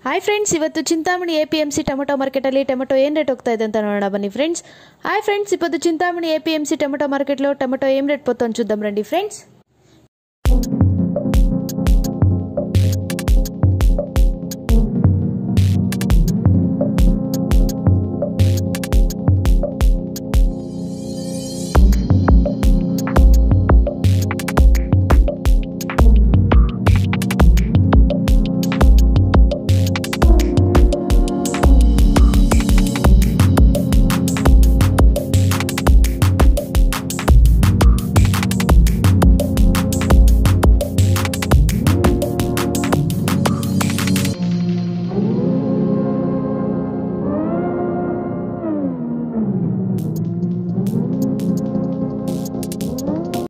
Hi friends, ಇವತ್ತು Chintamani APMC tomato ಮಾರ್ಕೆಟಲ್ಲಿ tomato ಏನು ರೇಟ್ ಹೋಗ್ತಾ ಇದೆ ಅಂತ ನೋಡೋಣ ಬನ್ನಿ ಫ್ರೆಂಡ್ಸ್. ಹಾಯ್ ಫ್ರೆಂಡ್ಸ್, ఇప్పుడు చింతామణి ఏపీఎంసీ టొమాటో మార్కెట్లో టొమాటో ఏం రేట్ పోతుందో చూద్దాం రండి ఫ్రెండ్స్.